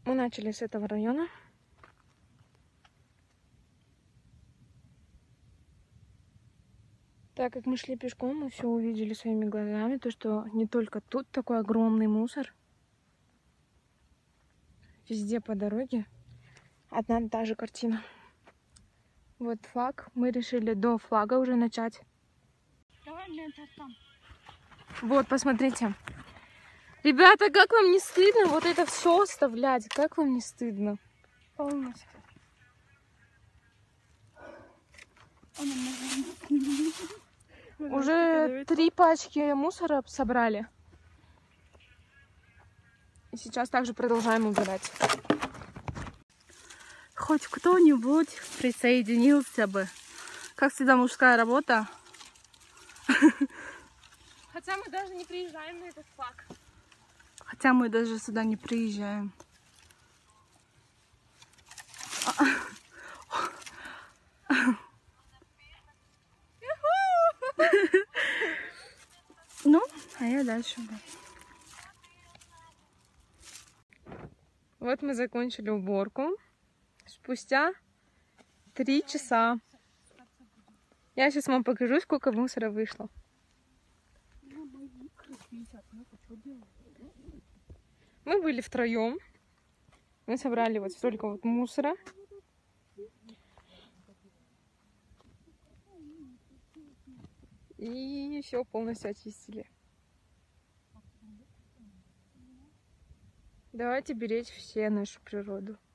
Мы начали с этого района. Так как мы шли пешком, мы все увидели своими глазами, то что не только тут такой огромный мусор. Везде по дороге одна и та же картина. Вот флаг. Мы решили до флага уже начать. Вот, посмотрите. Ребята, как вам не стыдно вот это все оставлять? Как вам не стыдно? Полностью. Уже 3 пачки мусора собрали. И сейчас также продолжаем убирать. Хоть кто-нибудь присоединился бы. Как всегда, мужская работа. Хотя мы даже не приезжаем на этот флаг. Хотя мы даже сюда не приезжаем. Ну, а я дальше. Вот мы закончили уборку. Спустя 3 часа. Я сейчас вам покажу, сколько мусора вышло. Мы были втроем. Мы собрали вот столько вот мусора. И все полностью очистили. Давайте беречь все нашу природу.